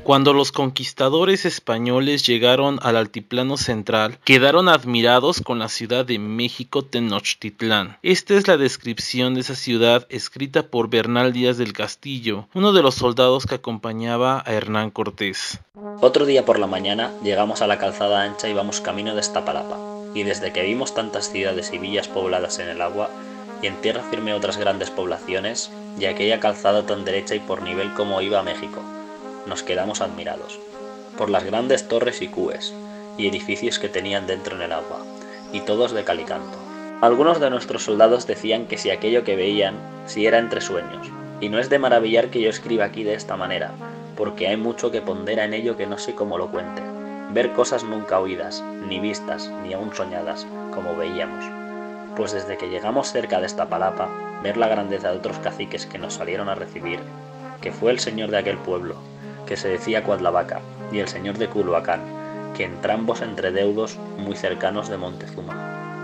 Cuando los conquistadores españoles llegaron al altiplano central, quedaron admirados con la ciudad de México Tenochtitlán. Esta es la descripción de esa ciudad escrita por Bernal Díaz del Castillo, uno de los soldados que acompañaba a Hernán Cortés. Otro día por la mañana llegamos a la calzada ancha y íbamos camino de Iztapalapa, y desde que vimos tantas ciudades y villas pobladas en el agua, y en tierra firme otras grandes poblaciones, y aquella calzada tan derecha y por nivel como iba a México, nos quedamos admirados, por las grandes torres y cúes, y edificios que tenían dentro en el agua, y todos de cal y canto. Algunos de nuestros soldados decían que si aquello que veían, si era entre sueños, y no es de maravillar que yo escriba aquí de esta manera, porque hay mucho que pondera en ello que no sé cómo lo cuente, ver cosas nunca oídas, ni vistas, ni aún soñadas, como veíamos. Pues desde que llegamos cerca de Iztapalapa, ver la grandeza de otros caciques que nos salieron a recibir, que fue el señor de aquel pueblo, que se decía Cuadlavaca, y el señor de Culhuacán, que entrambos entre deudos muy cercanos de Montezuma.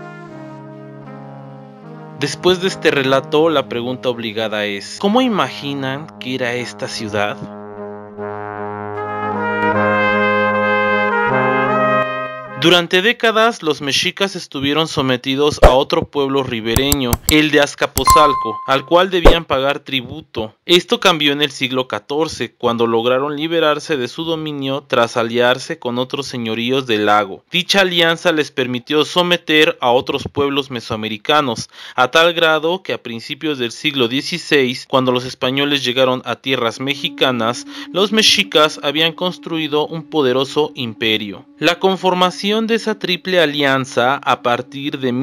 Después de este relato, la pregunta obligada es: ¿cómo imaginan que era esta ciudad? Durante décadas, los mexicas estuvieron sometidos a otro pueblo ribereño, el de Azcapotzalco, al cual debían pagar tributo. Esto cambió en el siglo XIV, cuando lograron liberarse de su dominio tras aliarse con otros señoríos del lago. Dicha alianza les permitió someter a otros pueblos mesoamericanos, a tal grado que a principios del siglo XVI, cuando los españoles llegaron a tierras mexicanas, los mexicas habían construido un poderoso imperio. La conformación de esa triple alianza a partir de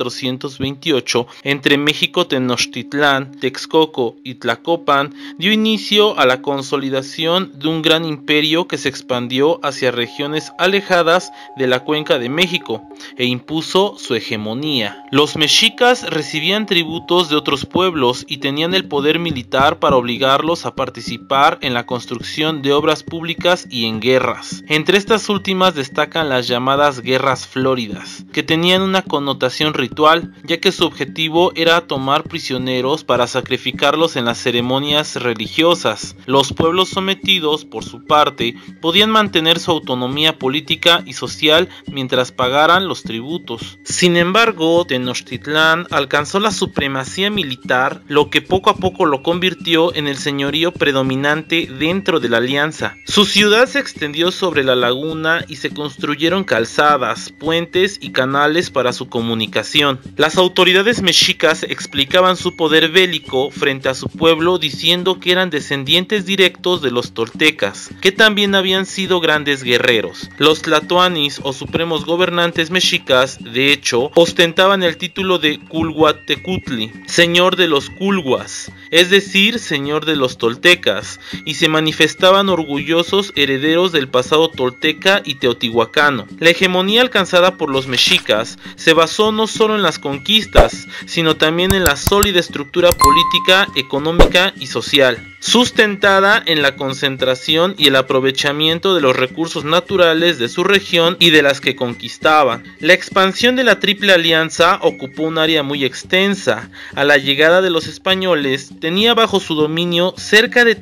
1428 entre México Tenochtitlán, Texcoco y Tlacopan dio inicio a la consolidación de un gran imperio que se expandió hacia regiones alejadas de la cuenca de México e impuso su hegemonía. Los mexicas recibían tributos de otros pueblos y tenían el poder militar para obligarlos a participar en la construcción de obras públicas y en guerras. Entre estas últimas destacan las llamadas guerras flóridas, que tenían una connotación ritual, ya que su objetivo era tomar prisioneros para sacrificarlos en las ceremonias religiosas. Los pueblos sometidos, por su parte, podían mantener su autonomía política y social mientras pagaran los tributos. Sin embargo, Tenochtitlán alcanzó la supremacía militar, lo que poco a poco lo convirtió en el señorío predominante dentro de la alianza. Su ciudad se extendió sobre la laguna y se construyeron calzadas, puentes y canales para su comunicación. Las autoridades mexicas explicaban su poder bélico frente a su pueblo diciendo que eran descendientes directos de los toltecas, que también habían sido grandes guerreros. Los tlatoanis o supremos gobernantes mexicas, de hecho, ostentaban el título de Culhuatecutli, señor de los culhuas, es decir, señor de los toltecas, y se manifestaban orgullosos herederos del pasado tolteca y teotihuacano. La hegemonía alcanzada por los mexicas se basó no solo en las conquistas, sino también en la sólida estructura política, económica y social, sustentada en la concentración y el aprovechamiento de los recursos naturales de su región y de las que conquistaban. La expansión de la Triple Alianza ocupó un área muy extensa. A la llegada de los españoles, tenía bajo su dominio cerca de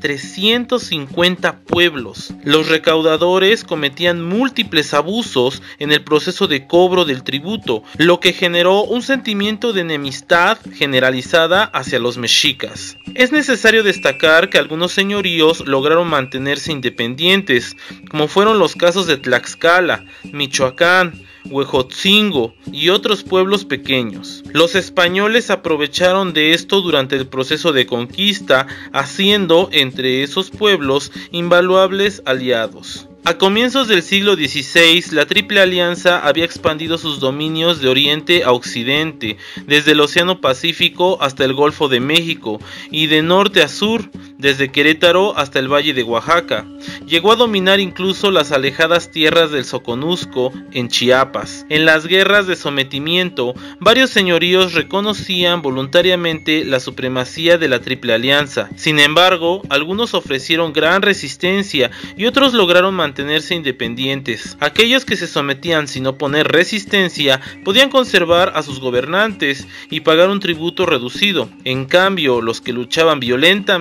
350 pueblos. Los recaudadores cometían múltiples abusos en el proceso de cobro del tributo, lo que generó un sentimiento de enemistad generalizada hacia los mexicas. Es necesario destacar que algunos señoríos lograron mantenerse independientes, como fueron los casos de Tlaxcala, Michoacán, Huejotzingo y otros pueblos pequeños. Los españoles aprovecharon de esto durante el proceso de conquista, haciendo entre esos pueblos invaluables aliados. A comienzos del siglo XVI, la Triple Alianza había expandido sus dominios de oriente a occidente, desde el Océano Pacífico hasta el Golfo de México, y de norte a sur, desde Querétaro hasta el Valle de Oaxaca. Llegó a dominar incluso las alejadas tierras del Soconusco, en Chiapas. En las guerras de sometimiento, varios señoríos reconocían voluntariamente la supremacía de la Triple Alianza. Sin embargo, algunos ofrecieron gran resistencia y otros lograron mantenerse independientes. Aquellos que se sometían sin oponer resistencia podían conservar a sus gobernantes y pagar un tributo reducido. En cambio, los que luchaban violentamente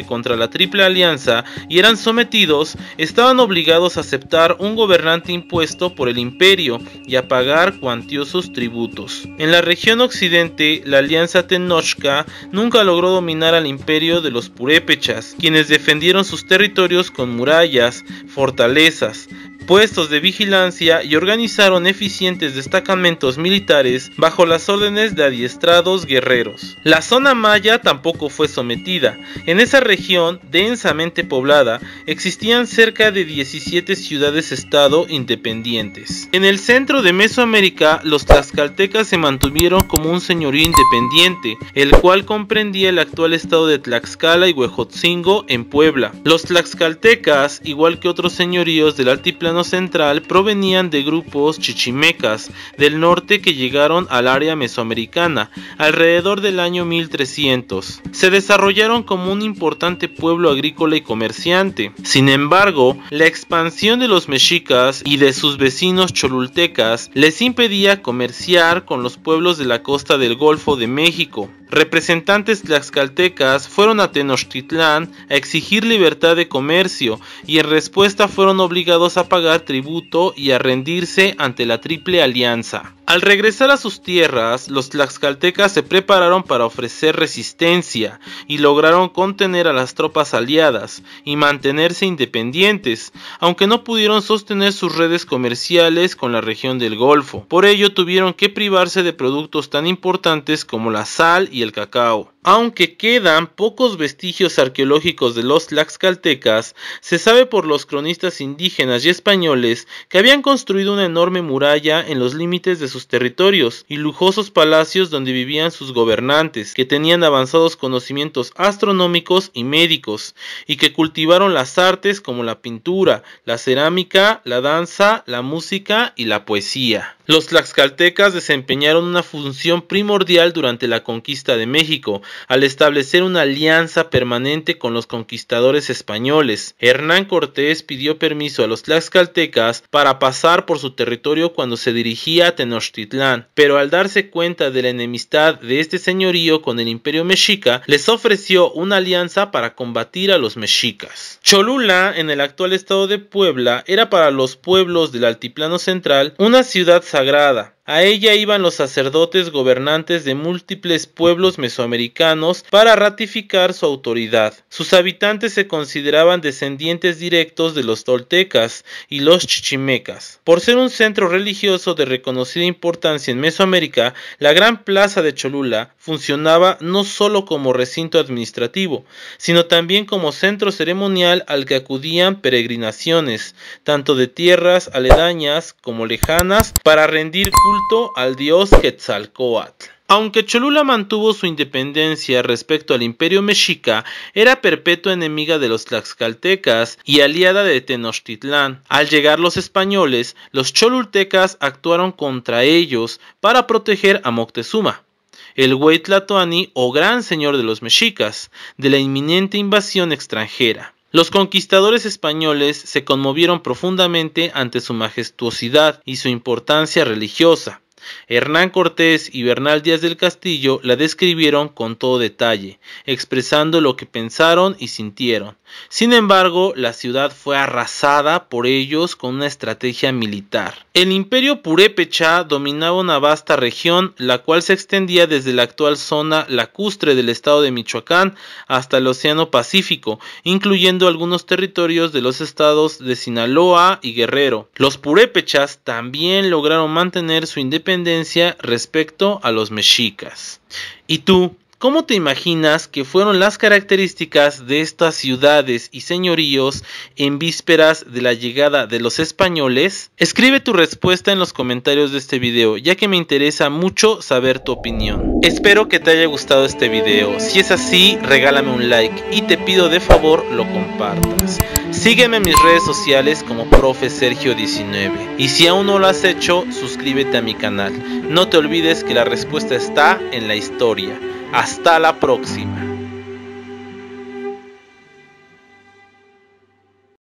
contra la Triple Alianza y eran sometidos, estaban obligados a aceptar un gobernante impuesto por el imperio y a pagar cuantiosos tributos. En la región occidente, la Alianza Tenochca nunca logró dominar al imperio de los purépechas, quienes defendieron sus territorios con murallas, fortalezas, puestos de vigilancia y organizaron eficientes destacamentos militares bajo las órdenes de adiestrados guerreros. La zona maya tampoco fue sometida. En esa región, densamente poblada, existían cerca de 17 ciudades-estado independientes. En el centro de Mesoamérica, los tlaxcaltecas se mantuvieron como un señorío independiente, el cual comprendía el actual estado de Tlaxcala y Huejotzingo en Puebla. Los tlaxcaltecas, igual que otros señoríos del altiplano central, provenían de grupos chichimecas del norte que llegaron al área mesoamericana alrededor del año 1300. Se desarrollaron como un importante pueblo agrícola y comerciante. Sin embargo, la expansión de los mexicas y de sus vecinos cholultecas les impedía comerciar con los pueblos de la costa del Golfo de México. Representantes tlaxcaltecas fueron a Tenochtitlán a exigir libertad de comercio y en respuesta fueron obligados a pagar tributo y a rendirse ante la Triple Alianza. Al regresar a sus tierras, los tlaxcaltecas se prepararon para ofrecer resistencia y lograron contener a las tropas aliadas y mantenerse independientes, aunque no pudieron sostener sus redes comerciales con la región del Golfo. Por ello tuvieron que privarse de productos tan importantes como la sal y el cacao. Aunque quedan pocos vestigios arqueológicos de los tlaxcaltecas, se sabe por los cronistas indígenas y españoles que habían construido una enorme muralla en los límites de sus territorios y lujosos palacios donde vivían sus gobernantes, que tenían avanzados conocimientos astronómicos y médicos, y que cultivaron las artes como la pintura, la cerámica, la danza, la música y la poesía. Los tlaxcaltecas desempeñaron una función primordial durante la conquista de México, al establecer una alianza permanente con los conquistadores españoles. Hernán Cortés pidió permiso a los tlaxcaltecas para pasar por su territorio cuando se dirigía a Tenochtitlán, pero al darse cuenta de la enemistad de este señorío con el imperio mexica, les ofreció una alianza para combatir a los mexicas. Cholula, en el actual estado de Puebla, era para los pueblos del altiplano central una ciudad sagrada. A ella iban los sacerdotes gobernantes de múltiples pueblos mesoamericanos para ratificar su autoridad. Sus habitantes se consideraban descendientes directos de los toltecas y los chichimecas. Por ser un centro religioso de reconocida importancia en Mesoamérica, la gran plaza de Cholula funcionaba no solo como recinto administrativo, sino también como centro ceremonial al que acudían peregrinaciones, tanto de tierras aledañas como lejanas, para rendir culto al dios Quetzalcóatl. Aunque Cholula mantuvo su independencia respecto al imperio mexica, era perpetua enemiga de los tlaxcaltecas y aliada de Tenochtitlán. Al llegar los españoles, los cholultecas actuaron contra ellos para proteger a Moctezuma, el Güey Tlatoani o gran señor de los mexicas, de la inminente invasión extranjera. Los conquistadores españoles se conmovieron profundamente ante su majestuosidad y su importancia religiosa. Hernán Cortés y Bernal Díaz del Castillo la describieron con todo detalle, expresando lo que pensaron y sintieron. Sin embargo, la ciudad fue arrasada por ellos con una estrategia militar. El imperio purépecha dominaba una vasta región, la cual se extendía desde la actual zona lacustre del estado de Michoacán hasta el Océano Pacífico, incluyendo algunos territorios de los estados de Sinaloa y Guerrero. Los purépechas también lograron mantener su independencia respecto a los mexicas. ¿Y tú? ¿Cómo te imaginas que fueron las características de estas ciudades y señoríos en vísperas de la llegada de los españoles? Escribe tu respuesta en los comentarios de este video, ya que me interesa mucho saber tu opinión. Espero que te haya gustado este video. Si es así, regálame un like y te pido de favor lo compartas. Sígueme en mis redes sociales como ProfeSergio19 y si aún no lo has hecho, suscríbete a mi canal. No te olvides que la respuesta está en la historia. Hasta la próxima.